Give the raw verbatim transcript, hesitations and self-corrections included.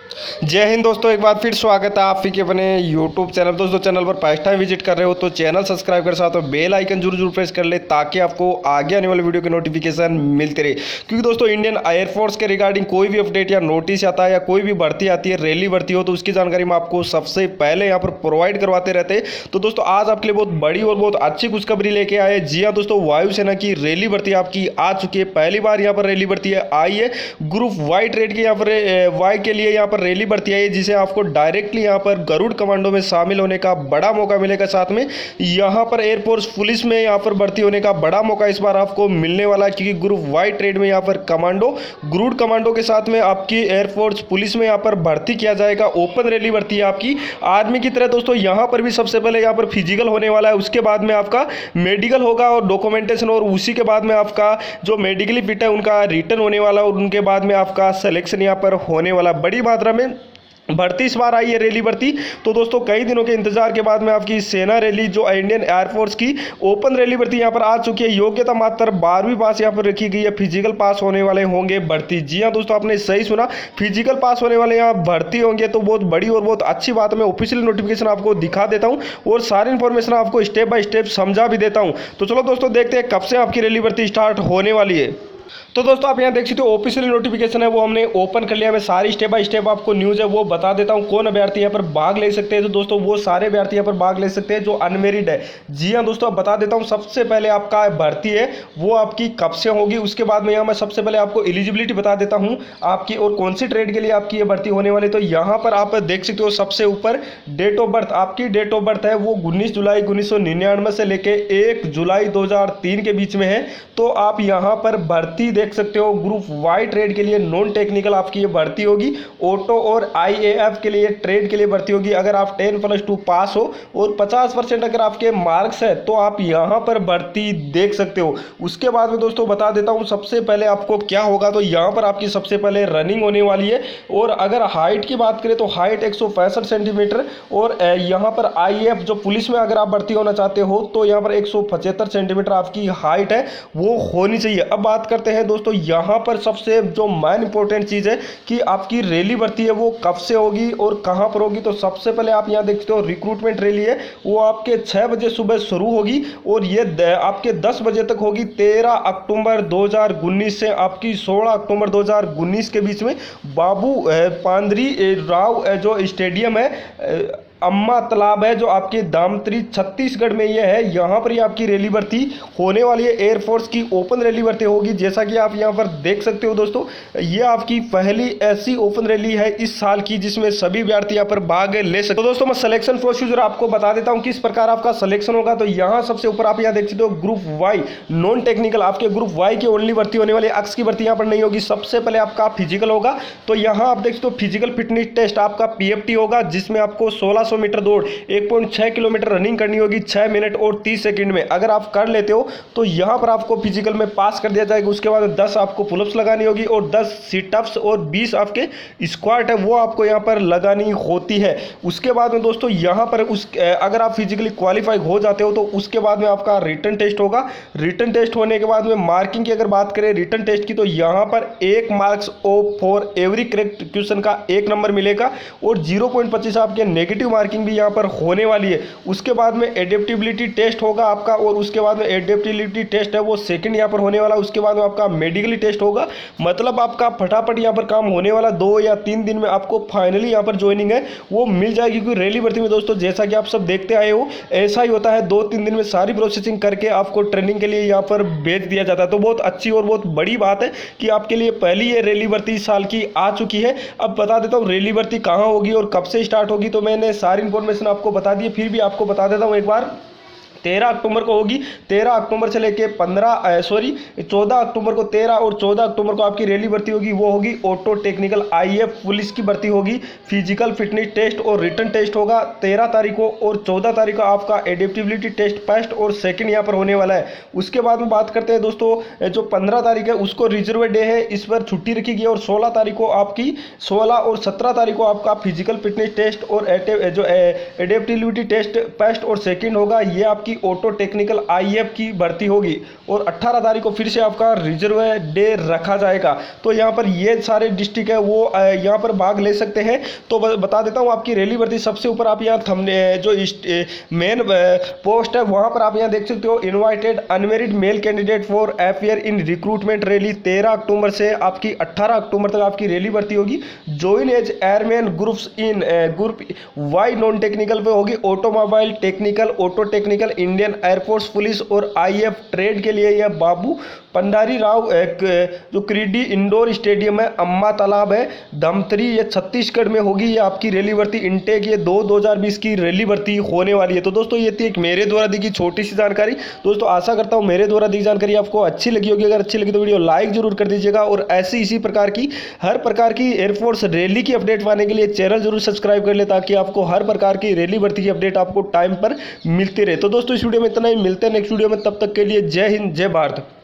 जय हिंद दोस्तों, एक बार फिर स्वागत है आप ही के अपने यूट्यूब चैनल। दोस्तों चैनल पर फर्स्ट टाइम विजिट कर रहे हो तो चैनल सब्सक्राइब कर, साथ में बेल आइकन जरूर जरूर प्रेस कर ले ताकि आपको आगे आने वाले वीडियो के नोटिफिकेशन मिलते रहे। क्योंकि दोस्तों इंडियन एयरफोर्स के रिगार्डिंग कोई भी अपडेट या नोटिस आता है या कोई भी भर्ती आती है, रैली भर्ती हो, तो उसकी जानकारी मैं आपको सबसे पहले यहाँ पर प्रोवाइड करवाते रहते हैं। तो दोस्तों आज आपके लिए बहुत बड़ी और बहुत अच्छी खुशखबरी लेके आए। जी हाँ दोस्तों, वायुसेना की रैली भर्ती आपकी आ चुकी है। पहली बार यहाँ पर रैली भर्ती आई है। ग्रुप वाई ट्रेड के यहाँ पर वाई के लिए यहाँ पर रैली भर्ती आई है, जिसे आपको डायरेक्टली यहाँ पर गरुड़ कमांडो में शामिल होने का बड़ा मौका मिलेगा। साथ में यहाँ पर एयरफोर्स पुलिस में यहाँ पर भर्ती होने का बड़ा मौका इस बार आपको मिलने वाला है, क्योंकि ग्रुप वाई ट्रेड में यहाँ पर कमांडो गरुड़ कमांडो के साथ में आपकी एयरफोर्स पुलिस में यहाँ पर भर्ती किया जाएगा। ओपन रैली भर्ती है आपकी आर्मी की तरह। दोस्तों यहाँ पर भी सबसे पहले यहाँ पर फिजिकल होने वाला है, उसके बाद में आपका मेडिकल होगा और डॉक्यूमेंटेशन, और उसी के बाद में आपका जो मेडिकली फिट है उनका रिटर्न होने वाला और उनके बाद में आपका सिलेक्शन यहाँ पर होने वाला। बड़ी मात्रा में भर्ती इस बार आई है रैली भर्ती। तो दोस्तों कई दिनों के इंतजार के बाद में आपकी सेना रैली जो इंडियन एयरफोर्स की ओपन रैली भर्ती यहाँ पर आ चुकी है। योग्यता मात्र बारहवीं पास यहाँ पर रखी गई है। फिजिकल पास होने वाले होंगे भर्ती। जी हाँ दोस्तों, आपने सही सुना, फिजिकल पास होने वाले यहाँ भर्ती होंगे। तो बहुत बड़ी और बहुत अच्छी बात है। मैं ऑफिशियल नोटिफिकेशन आपको दिखा देता हूँ और सारी इन्फॉर्मेशन आपको स्टेप बाय स्टेप समझा भी देता हूँ। तो चलो दोस्तों देखते हैं कब से आपकी रैली भर्ती स्टार्ट होने वाली है। तो दोस्तों आप यहाँ देख सकते हो ऑफिशियल नोटिफिकेशन है वो हमने ओपन कर लिया। मैं सारी स्टेप बाय स्टेप आपको न्यूज़ है वो बता देता हूँ। कौन अभ्यर्थी यहाँ पर भाग ले सकते हैं, तो दोस्तों वो सारे अभ्यर्थी यहाँ पर भाग ले सकते हैं जो अनमेरिड है। जी हाँ दोस्तों, अब बता देता हूँ। सबसे पहले आपका भर्ती है वो आपकी कब से होगी, उसके बाद में यहाँ मैं सबसे पहले आपको एलिजिबिलिटी बता देता हूँ आपकी और कौन सी ट्रेड के लिए आपकी ये भर्ती होने वाली। तो यहाँ पर आप देख सकते हो सबसे ऊपर डेट ऑफ बर्थ, आपकी डेट ऑफ बर्थ है वो उन्नीस जुलाई उन्नीस सौ निन्यानवे से लेके एक जुलाई दो हजार तीन के बीच में है। तो आप यहाँ पर भर्ती देख सकते हो। ग्रुप वाई ट्रेड के लिए नॉन टेक्निकल आपकी ये भर्ती होगी। ऑटो और आईएएफ के लिए ट्रेड के लिए भर्ती होगी। अगर आप टेन प्लस टू पास हो और पचास परसेंट अगर आपके मार्क्स है तो आप यहाँ पर भर्ती देख सकते हो। उसके बाद में दोस्तों बता देता हूँ सबसे पहले आपको क्या होगा। तो यहाँ पर आपकी सबसे पहले रनिंग होने वाली है। और अगर हाइट की बात करें तो हाइट एक सौ पैंसठ सेंटीमीटर, और यहाँ पर आईएएफ जो पुलिस में अगर आप भर्ती होना चाहते हो तो यहाँ पर एक सौ पचहत्तर सेंटीमीटर आपकी हाइट है वो होनी चाहिए। अब बात करते हैं दोस्तों यहाँ पर सबसे जो मेन इंपॉर्टेंट चीज़ है कि आपकी रैली भर्ती है वो कब से होगी और कहाँ पर होगी। तो सबसे पहले आप यहाँ देखते हो रिक्रूटमेंट रैली है वो आपके छः बजे सुबह शुरू होगी और ये आपके दस बजे तक होगी। तेरह अक्टूबर दो हज़ार उन्नीस से आपकी सोलह अक्टूबर दो हज़ार उन्नीस के बीच में बाबू पांदरी राव जो स्टेडियम है, अम्मा तालाब है जो आपके दामत्री छत्तीसगढ़ में ये है, यहाँ पर ही आपकी रैली भर्ती होने वाली है। एयरफोर्स की ओपन रैली भर्ती होगी। जैसा कि आप यहाँ पर देख सकते हो दोस्तों, ये आपकी पहली ऐसी ओपन रैली है इस साल की जिसमें सभी अभ्यर्थी यहाँ पर भाग ले सकते हो। तो दोस्तों मैं सिलेक्शन प्रोसीजर आपको बता देता हूँ किस प्रकार आपका सिलेक्शन होगा। तो यहाँ सबसे ऊपर आप यहाँ देख सकते हो ग्रुप वाई नॉन टेक्निकल, आपके ग्रुप वाई की ओनली भर्ती होने वाली, अक्स की भर्ती यहाँ पर नहीं होगी। सबसे पहले आपका फिजिकल होगा। तो यहाँ आप देख सकते हो फिजिकल फिटनेस टेस्ट आपका पीएफटी होगा, जिसमें आपको सोलह सौ मीटर दौड़, एक पॉइंट छह किलोमीटर रनिंग करनी होगी छह मिनट और तीस सेकंड में। अगर आप कर लेते हो तो यहां पर आपको फिजिकल में पास कर दिया जाएगा। उसके बाद दस आपको पुलअप्स लगानी होगी और दस सिटअप्स और बीस आपके स्क्वाट है वो आपको यहां पर लगानी होती है। उसके बाद में दोस्तों यहां पर उस अगर आप फिजिकली क्वालिफाई हो जाते हो तो उसके बाद में आपका रिटन टेस्ट होगा। रिटन टेस्ट होने के बाद में मार्किंग की अगर बात करें रिटन टेस्ट की, तो यहां पर एक marks of for every correct question का एक नंबर मिलेगा और जीरो पॉइंट पच्चीस आपके नेगेटिव मार्किंग भी यहाँ पर होने वाली है। उसके बाद में एडेप्टिबिलिटी टेस्ट होगा आपका, और उसके बाद में एडेप्टिबिलिटी टेस्ट है वो सेकंड यहाँ पर होने वाला। उसके बाद में आपका मेडिकली टेस्ट होगा। मतलब आपका फटाफट यहाँ पर काम होने वाला, दो या तीन दिन में आपको फाइनली यहाँ पर ज्वाइनिंग है वो मिल जाएगी। क्योंकि रैली भर्ती में दोस्तों जैसा कि आप सब देखते आए हो ऐसा ही होता है, दो तीन दिन में सारी प्रोसेसिंग करके आपको ट्रेनिंग के लिए यहाँ पर भेज दिया जाता है। तो बहुत अच्छी और बहुत बड़ी बात है कि आपके लिए पहली ये रैली भर्ती इस साल की आ चुकी है। अब बता देता हूँ रैली भर्ती कहाँ होगी और कब से स्टार्ट होगी। तो मैंने सारी इंफॉर्मेशन आपको बता दी, फिर भी आपको बता देता हूँ एक बार। तेरह अक्टूबर को होगी। तेरह अक्टूबर से लेके पंद्रह सॉरी चौदह अक्टूबर को, तेरह और चौदह अक्टूबर को आपकी रैली भर्ती होगी। वो होगी ऑटो टेक्निकल आईएएफ पुलिस की भर्ती होगी। फिजिकल फिटनेस टेस्ट और रिटन टेस्ट होगा तेरह तारीख को, और चौदह तारीख को आपका एडेप्टिबिलिटी टेस्ट फर्स्ट और सेकंड यहाँ पर होने वाला है। उसके बाद में बात करते हैं दोस्तों, जो पंद्रह तारीख है उसको रिजर्व डे है, इस पर छुट्टी रखी गई। और सोलह तारीख को आपकी सोलह और सत्रह तारीख को आपका फिजिकल फिटनेस टेस्ट और जो एडेप्टिबिलिटी टेस्ट फर्स्ट और सेकेंड होगा। ये आपकी आपकी ऑटो टेक्निकल आईएफ की भर्ती होगी और अट्ठारह तारीख को फिर से आपका रिजर्व डे रखा जाएगा। तो यहाँ पर ये सारे डिस्ट्रिक्ट है वो यहाँ पर भाग ले सकते हैं। तो बता देता हूँ आपकी रैली भर्ती सबसे ऊपर आप यहाँ थंब जो मेन पोस्ट है वहाँ पर आप यहाँ देख सकते हो, invited unmarried male candidate for appear in recruitment rally तेरह अक्टूबर से आपकी अट्ठारह अक्टूबर तक आपकी रैली भर्ती होगी। Join as airman groups in group Y non technical पे होगी, automobile technical, auto technical, Indian Air Force, police और आईएफ ट्रेड के लिए यह बाबू पंडारी राव एक जो क्रीडी इंडोर स्टेडियम है, अम्मा तालाब है, धमतरी, ये छत्तीसगढ़ में होगी। ये आपकी रैली भर्ती इनटेक ये दो दो हज़ार बीस की रैली भर्ती होने वाली है। तो दोस्तों ये थी एक मेरे द्वारा दी गई छोटी सी जानकारी। दोस्तों आशा करता हूँ मेरे द्वारा दी जानकारी आपको अच्छी लगी होगी। अगर अच्छी लगी तो वीडियो लाइक जरूर कर दीजिएगा और ऐसी इसी प्रकार की हर प्रकार की एयरफोर्स रैली की अपडेट पाने के लिए चैनल जरूर सब्सक्राइब कर ले, ताकि आपको हर प्रकार की रैली भर्ती की अपडेट आपको टाइम पर मिलती रहे। तो दोस्तों इस वीडियो में इतना ही, मिलते हैं नेक्स्ट वीडियो में, तब तक के लिए जय हिंद जय भारत।